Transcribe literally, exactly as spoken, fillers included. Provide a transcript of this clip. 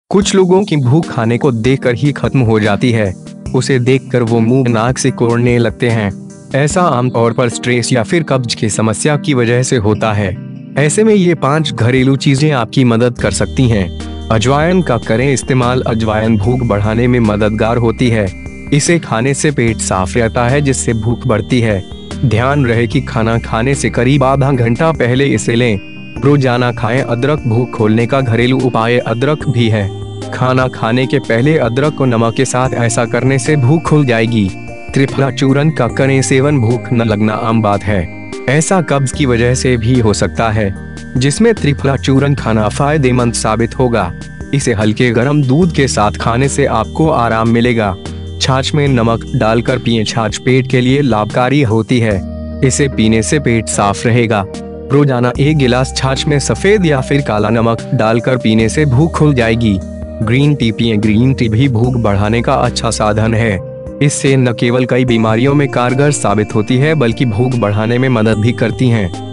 कुछ लोगों की भूख खाने को देखकर ही खत्म हो जाती है। उसे देखकर वो मुंह नाक से कोड़ने लगते हैं। ऐसा आमतौर पर स्ट्रेस या फिर कब्ज की समस्या की वजह से होता है। ऐसे में ये पांच घरेलू चीजें आपकी मदद कर सकती हैं। अजवाइन का करें इस्तेमाल। अजवाइन भूख बढ़ाने में मददगार होती है। इसे खाने से पेट साफ रहता है जिससे भूख बढ़ती है। ध्यान रहे कि खाना खाने से करीब आधा घंटा पहले इसे लें। रोजाना खाएं। अदरक भूख खोलने का घरेलू उपाय अदरक भी है। खाना खाने के पहले अदरक को नमक के साथ ऐसा करने से भूख खुल जाएगी। त्रिफला चूर्ण का करें सेवन। भूख न लगना आम बात है। ऐसा कब्ज की वजह से भी हो सकता है, जिसमें त्रिफला चूर्ण खाना फायदेमंद साबित होगा। इसे हल्के गर्म दूध के साथ खाने से आपको आराम मिलेगा। छाछ में नमक डालकर पिएं। छाछ पेट के लिए लाभकारी होती है। इसे पीने से पेट साफ रहेगा। रोजाना एक गिलास छाछ में सफेद या फिर काला नमक डालकर पीने से भूख खुल जाएगी। ग्रीन टी पिएं। ग्रीन टी भी भूख बढ़ाने का अच्छा साधन है। इससे न केवल कई बीमारियों में कारगर साबित होती है बल्कि भूख बढ़ाने में मदद भी करती हैं।